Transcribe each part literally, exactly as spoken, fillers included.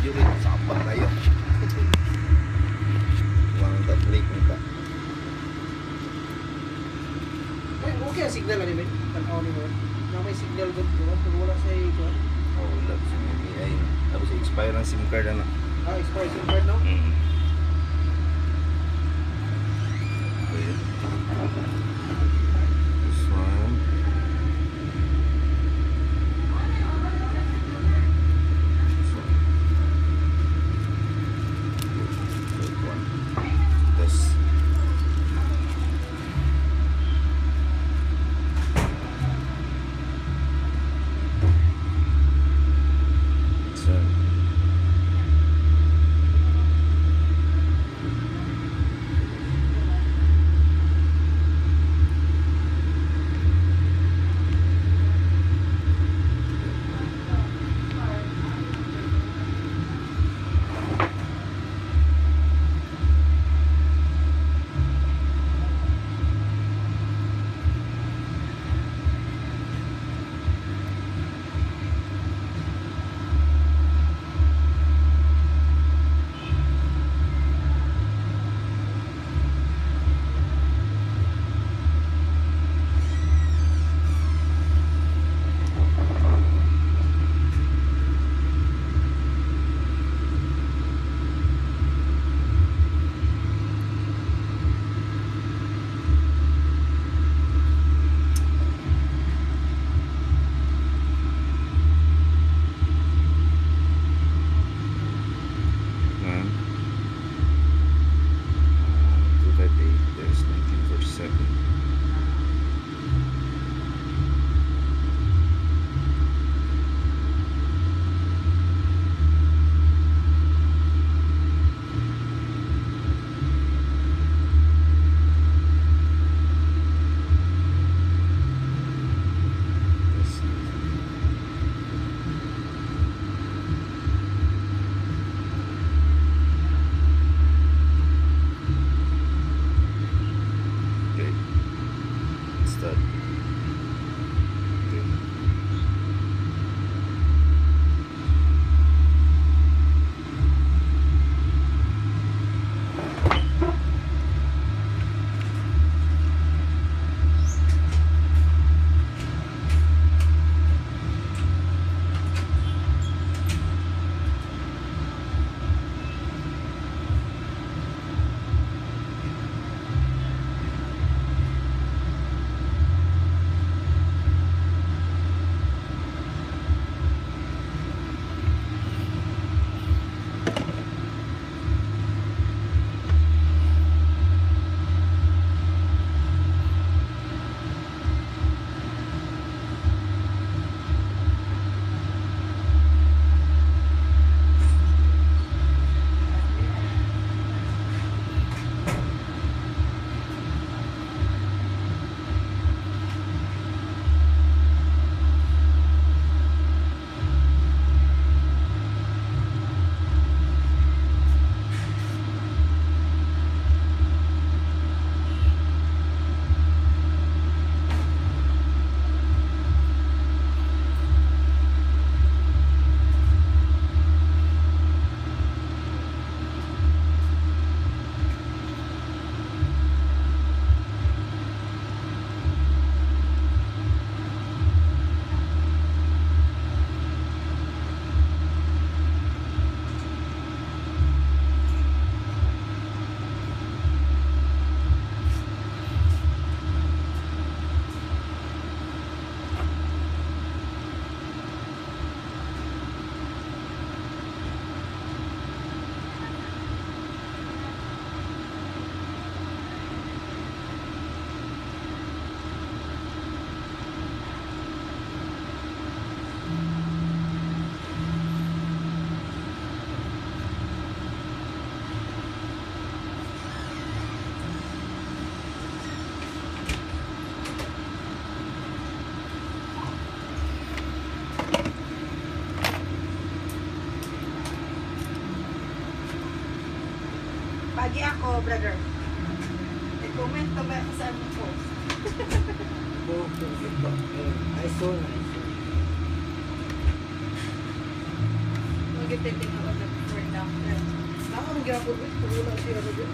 rin. Sapat na yun. Huwag ang break mo ka. Ay, okay ang signal ano yun? Tanaw ni mo. Na may signal doon ko. Pero wala sa ito. Oh, wala. Ay, tapos expire ang SIM card na. Ah, expired SIM card no? Mm. Okay. This one. This one. Third one. This. So. two fifty-eight, there's nineteen forty-seven. This. Okay. Start. Okay. Pagi ako, brother. I-comment ka ba sa aming post? I saw na. Mag-titin ako na. doctor. Nakamang ginapon eh. Kung wala siya ano dyan.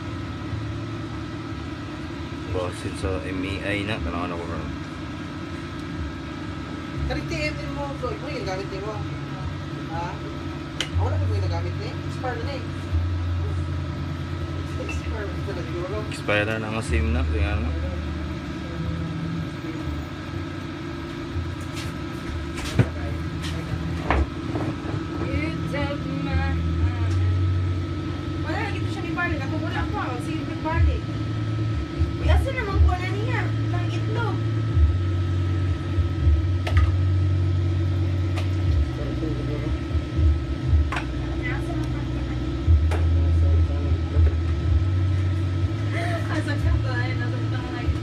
Basit sa M E I na. Tanong ako rin. Karing T M M mo, Floyd, mo yung gamit niyo mo. Ha? Ako na po yung nagamit niya. Expire na eh. Expire na na siguro. Expire na ang SIM na. Tingnan mo. You took my hand. Wala lagi to siya ni Barley. Ako wala pa. Sige ni Barley. Uy, asa naman po na niya? Nang itlog. Asa naman po na niya? Asa ka tayo? Nasa butang na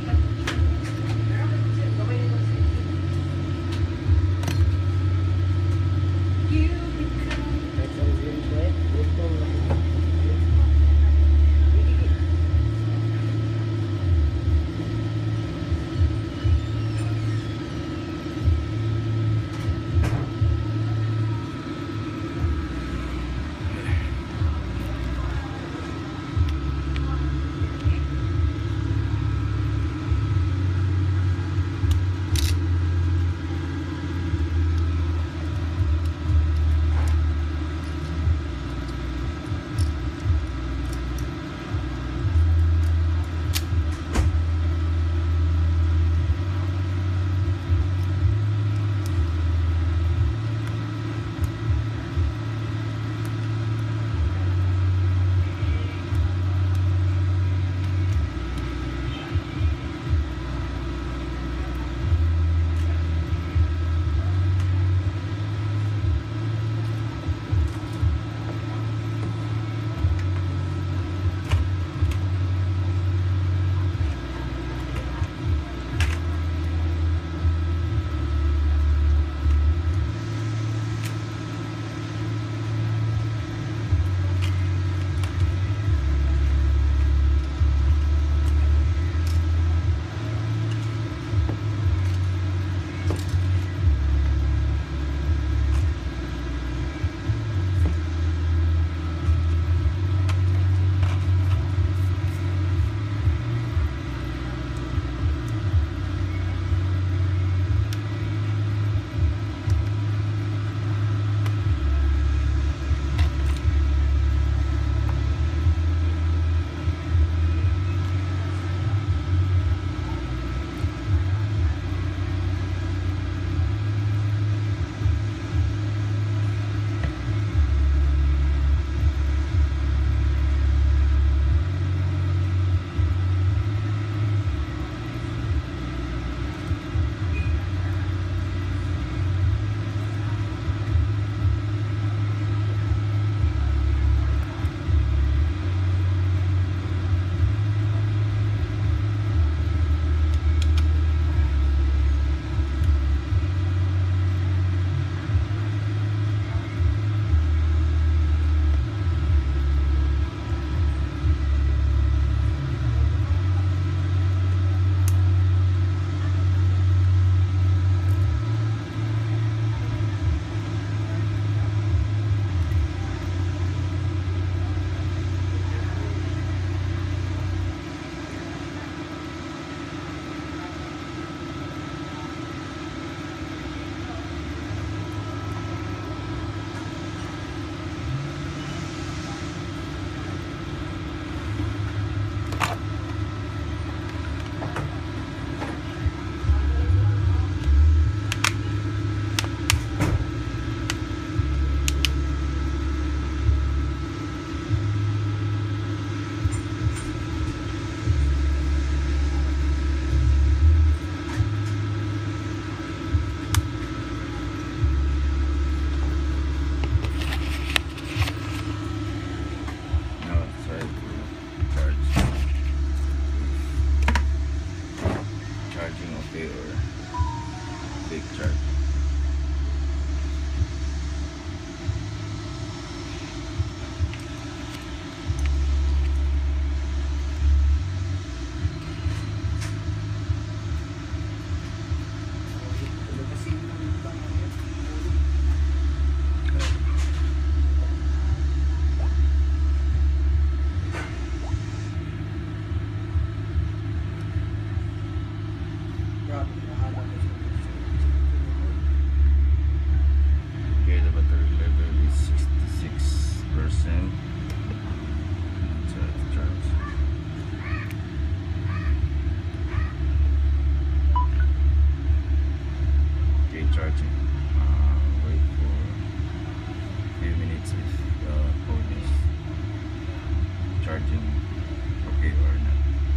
charging okay or not.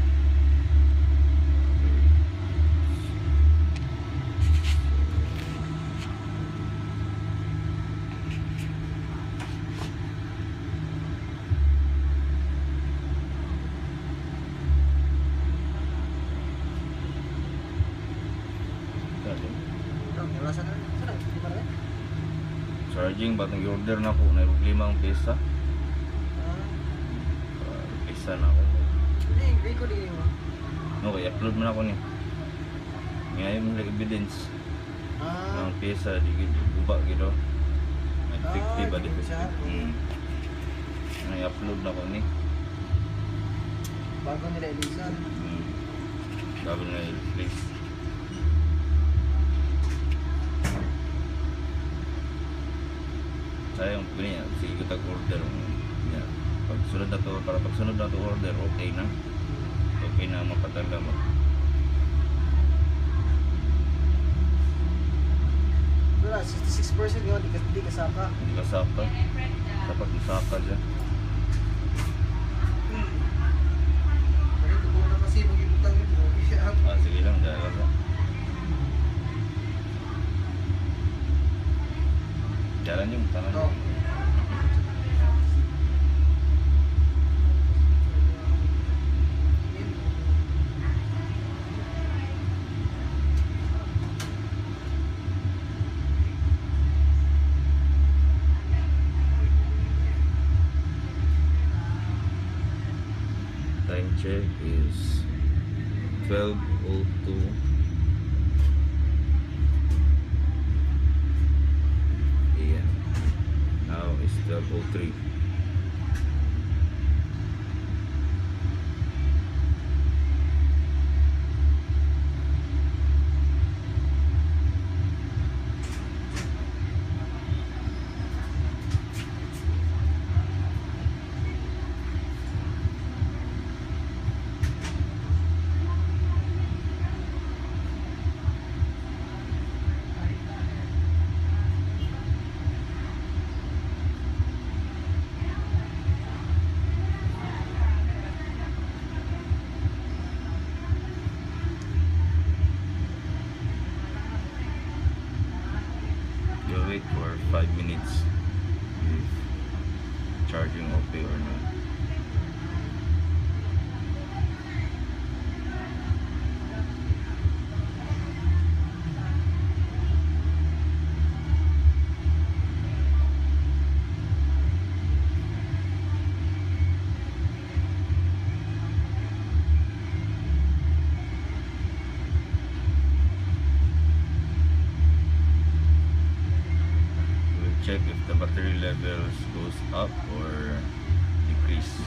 Okay. Oh, wala sana. Sana, di ba rin? Charging batang i-order na ko na limang pesa. Ah, Uh, pesa na ako. hindi, agree ko din mo. No, kaya upload mo na ako ni. Ngayon mo lang evidence. Ah, Ang pesa di gid guba gid oh. fifty Ah, ba di di fifty? siya. Hmm. Ay upload na ko ni. bago nila ilisan. Hmm. Bago na i-release. Sayang po niya, sige ko tag-order niya. Pag sunod na to, para pag sunod na to order, okay na. Okay na mapatala mo. Wala, sixty-six percent yun, di ka, di ka saka. Hindi ka sapa. Dapat masaka dyan. Bakit ito na kasi mag-ibutang yun, okay siya. Ah, sige lang, dahil lang. Jalan yung tangan Oo. yung. Time check is twelve oh two. A M. Now it's twelve oh three. You'll wait for five minutes if charging okay or not. We'll check if the battery levels goes up or decrease.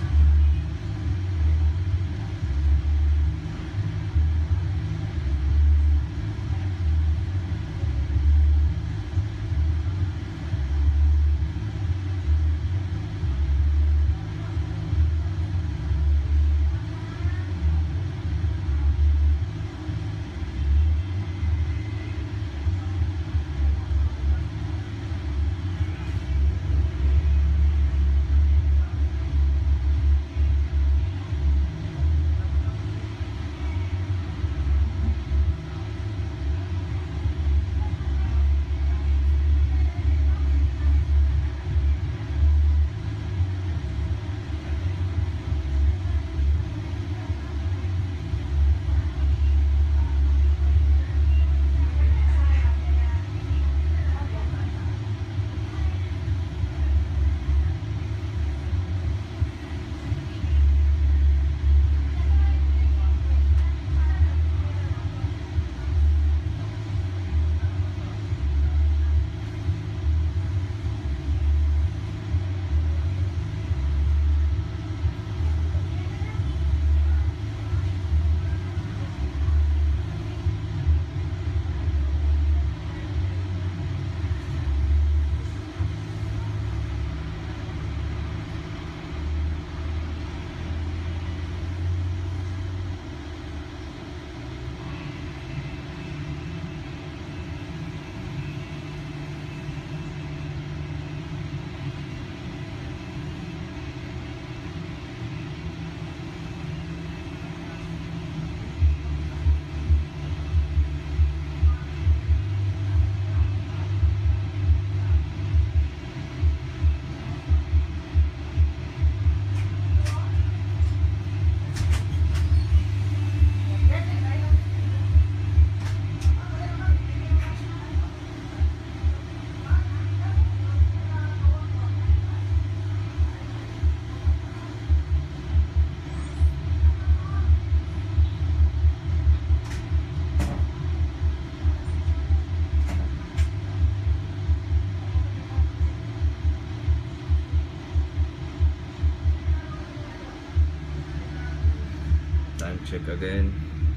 check again.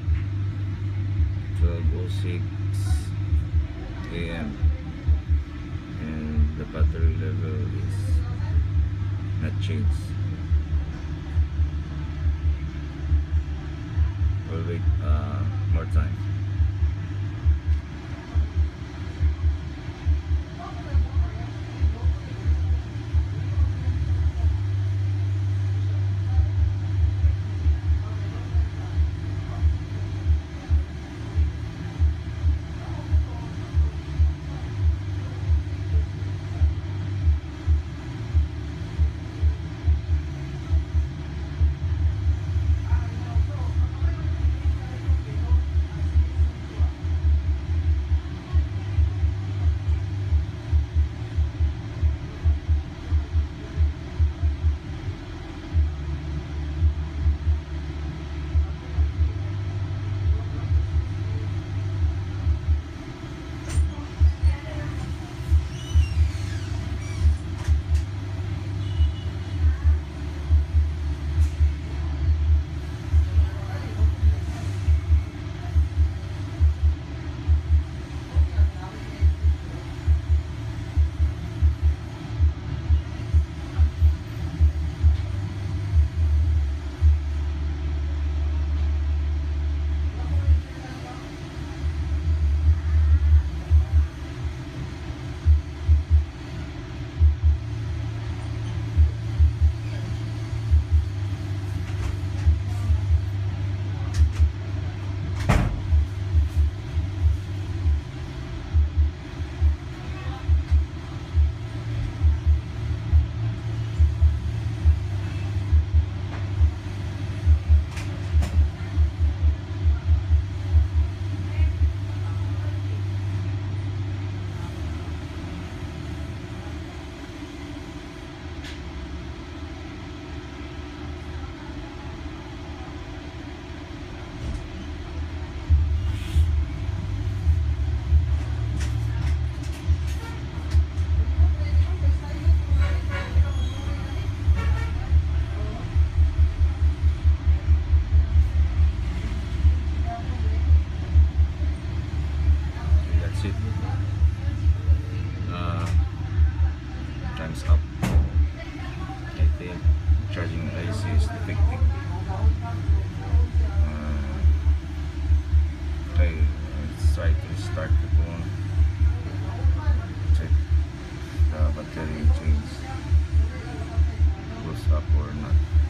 twelve oh six A M and the battery level is not changed. We'll wait uh, more time. That's it. Uh, time's up. I think charging I C is defective. Uh, okay, let's try to start the phone. Check the battery change goes up or not.